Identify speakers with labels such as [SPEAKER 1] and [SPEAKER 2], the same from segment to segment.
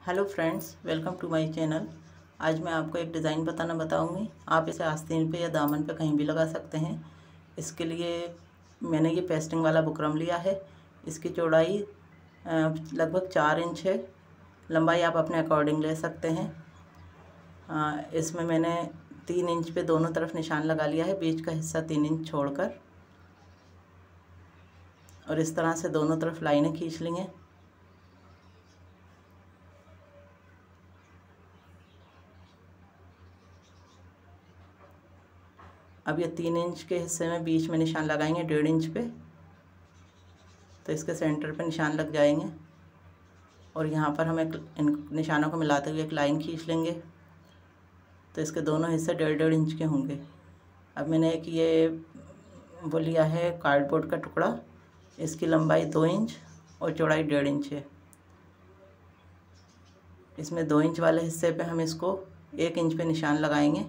[SPEAKER 1] Hello friends, welcome to my channel. आज मैं आपको एक डिज़ाइन बताऊंगी। आप इसे आस्तीन पे या दामन पे कहीं भी लगा सकते हैं। इसके लिए मैंने ये पेस्टिंग वाला बुकरम लिया है। इसकी चौड़ाई लगभग 4 इंच है। लंबाई आप अपने अकॉर्डिंग ले सकते हैं। इसमें मैंने 3 इंच पे दोनों तरफ निशान लगा लिया है, बीच का हिस्सा 3 इंच छोड़कर, और इस तरह से दोनों तरफ लाइनें खींच ली हैं। अब ये 3 इंच के हिस्से में बीच में निशान लगाएंगे 1.5 इंच पे, तो इसके सेंटर पे निशान लग जाएंगे और यहाँ पर हम इन निशानों को मिलाते हुए एक लाइन खींच लेंगे। तो इसके दोनों हिस्से 1.5 इंच के होंगे। अब मैंने एक ये वो लिया है कार्डबोर्ड का टुकड़ा। इसकी लंबाई 2 इंच और चौड़ाई 1.5 इंच है। इसमें 2 इंच वाले हिस्से पे हम इसको 1 इंच पे निशान लगाएंगे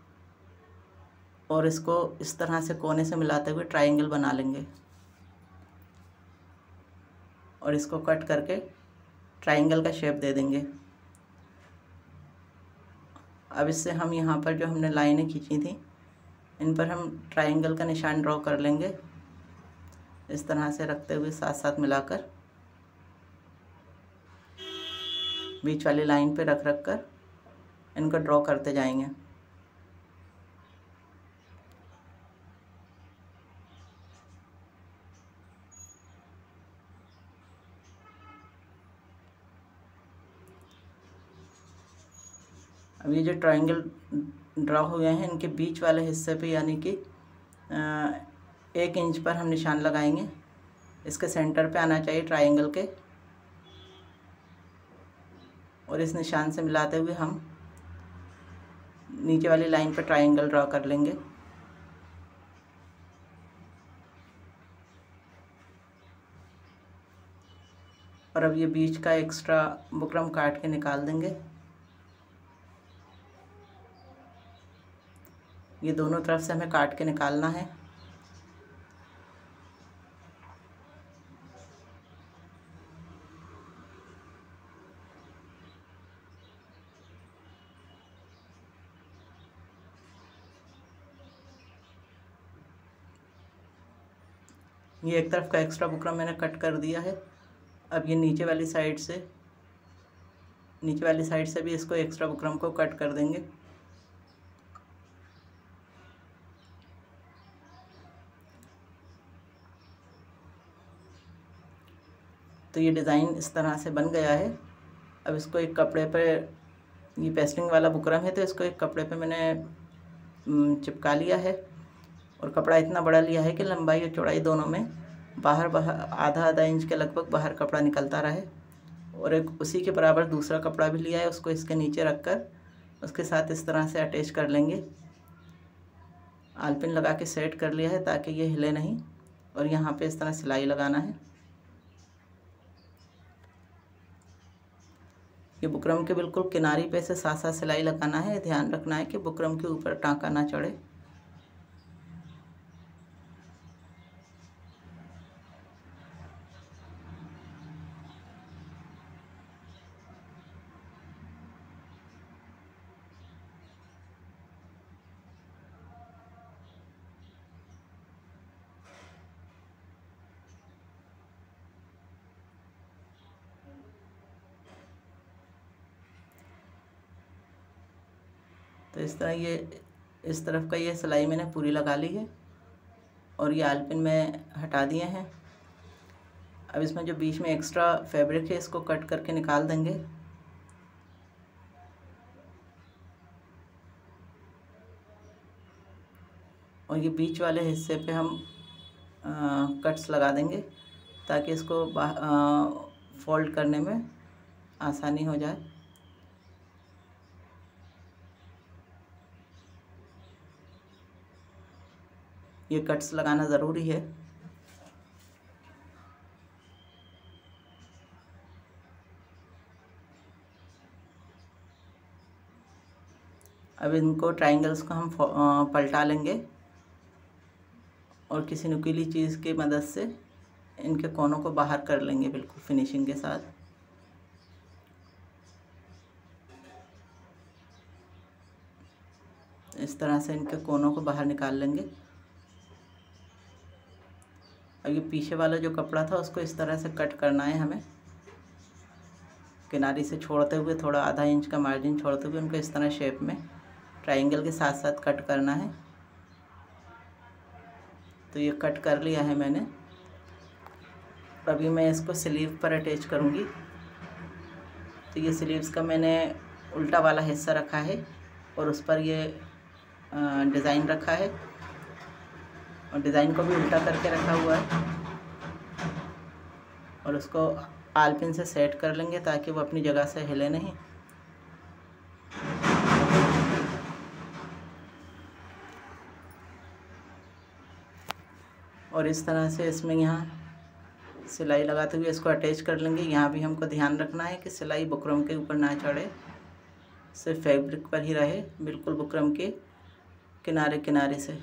[SPEAKER 1] और इसको इस तरह से कोने से मिलाते हुए ट्रायंगल बना लेंगे और इसको कट करके ट्रायंगल का शेप दे देंगे। अब इससे हम यहाँ पर जो हमने लाइनें खींची थी, इन पर हम ट्रायंगल का निशान ड्रॉ कर लेंगे, इस तरह से रखते हुए साथ साथ मिलाकर बीच वाली लाइन पे रख कर इनको ड्रॉ करते जाएंगे। अब ये जो ट्रायंगल ड्रॉ हुए हैं, इनके बीच वाले हिस्से पे यानी कि 1 इंच पर हम निशान लगाएंगे। इसके सेंटर पे आना चाहिए ट्रायंगल के, और इस निशान से मिलाते हुए हम नीचे वाली लाइन पर ट्रायंगल ड्रॉ कर लेंगे। और अब ये बीच का एक्स्ट्रा बुकरम काट के निकाल देंगे। ये दोनों तरफ से हमें काट के निकालना है। ये एक तरफ का एक्स्ट्रा बुकरम मैंने कट कर दिया है। अब ये नीचे वाली साइड से भी इसको एक्स्ट्रा बुकरम को कट कर देंगे। तो ये डिज़ाइन इस तरह से बन गया है। अब इसको एक कपड़े पर, ये पेस्टिंग वाला बुकरम है तो इसको एक कपड़े पे मैंने चिपका लिया है, और कपड़ा इतना बड़ा लिया है कि लंबाई और चौड़ाई दोनों में बाहर आधा इंच के लगभग बाहर कपड़ा निकलता रहे। और एक उसी के बराबर दूसरा कपड़ा भी लिया है, उसको इसके नीचे रखकर उसके साथ इस तरह से अटैच कर लेंगे। आलपिन लगा के सेट कर लिया है ताकि ये हिले नहीं, और यहाँ पे इस तरह सिलाई लगाना है। ये बुकरम के बिल्कुल किनारी पे से साथ साथ सिलाई लगाना है। ध्यान रखना है कि बुकरम के ऊपर टाँका ना चढ़े। तो इस तरफ का ये सिलाई मैंने पूरी लगा ली है, और ये आलपिन में हटा दिए हैं। अब इसमें जो बीच में एक्स्ट्रा फैब्रिक है, इसको कट करके निकाल देंगे। और ये बीच वाले हिस्से पे हम कट्स लगा देंगे ताकि इसको फोल्ड करने में आसानी हो जाए। ये कट्स लगाना ज़रूरी है। अब इनको ट्रायंगल्स को हम पलटा लेंगे और किसी नुकीली चीज़ की मदद से इनके कोनों को बाहर कर लेंगे बिल्कुल फिनिशिंग के साथ। इस तरह से इनके कोनों को बाहर निकाल लेंगे। अब ये पीछे वाला जो कपड़ा था उसको इस तरह से कट करना है हमें, किनारे से छोड़ते हुए, थोड़ा आधा इंच का मार्जिन छोड़ते हुए उनको इस तरह शेप में ट्रायंगल के साथ साथ कट करना है। तो ये कट कर लिया है मैंने। अभी मैं इसको स्लीव पर अटैच करूँगी। तो ये स्लीव्स का मैंने उल्टा वाला हिस्सा रखा है और उस पर ये डिज़ाइन रखा है और डिज़ाइन को भी उल्टा करके रखा हुआ है और उसको आल पिन से सेट कर लेंगे ताकि वो अपनी जगह से हिले नहीं। और इस तरह से इसमें यहाँ सिलाई लगाते हुए इसको अटैच कर लेंगे। यहाँ भी हमको ध्यान रखना है कि सिलाई बुकरम के ऊपर ना चढ़े, सिर्फ फैब्रिक पर ही रहे, बिल्कुल बुकरम के किनारे किनारे से।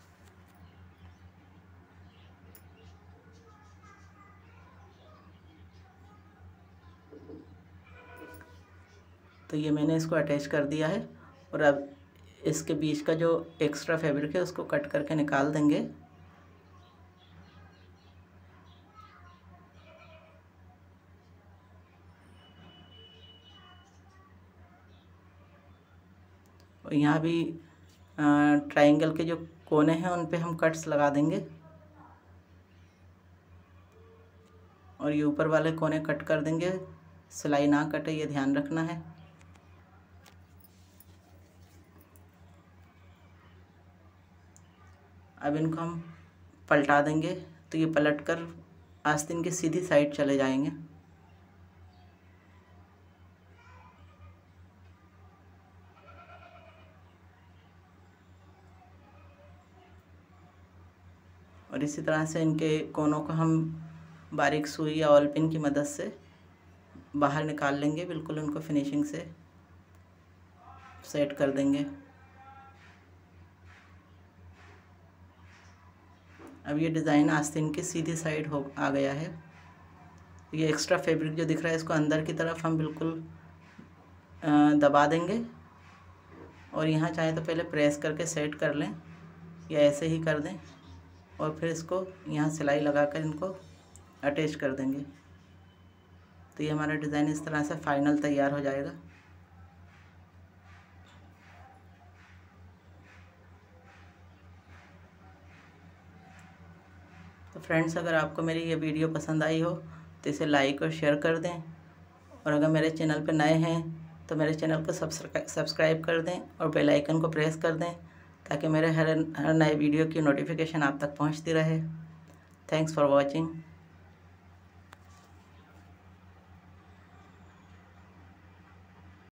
[SPEAKER 1] तो ये मैंने इसको अटैच कर दिया है और अब इसके बीच का जो एक्स्ट्रा फैब्रिक है उसको कट करके निकाल देंगे। और यहाँ भी ट्रायंगल के जो कोने हैं उन पे हम कट्स लगा देंगे और ये ऊपर वाले कोने कट कर देंगे, सिलाई ना कटे, ये ध्यान रखना है। अब इनको हम पलटा देंगे तो ये पलटकर आस्तीन की सीधी साइड चले जाएंगे। और इसी तरह से इनके कोनों को हम बारीक सुई या ऑल पिन की मदद से बाहर निकाल लेंगे, बिल्कुल उनको फिनिशिंग से सेट कर देंगे। अब ये डिज़ाइन आस्तीन की सीधी साइड आ गया है। ये एक्स्ट्रा फैब्रिक जो दिख रहा है इसको अंदर की तरफ हम बिल्कुल दबा देंगे और यहाँ चाहे तो पहले प्रेस करके सेट कर लें या ऐसे ही कर दें और फिर इसको यहाँ सिलाई लगाकर इनको अटैच कर देंगे। तो ये हमारा डिज़ाइन इस तरह से फाइनल तैयार हो जाएगा। तो फ्रेंड्स, अगर आपको मेरी ये वीडियो पसंद आई हो तो इसे लाइक और शेयर कर दें और अगर मेरे चैनल पर नए हैं तो मेरे चैनल को सब्सक्राइब कर दें और बेल आइकन को प्रेस कर दें ताकि मेरे हर नए वीडियो की नोटिफिकेशन आप तक पहुंचती रहे। Thanks for watching.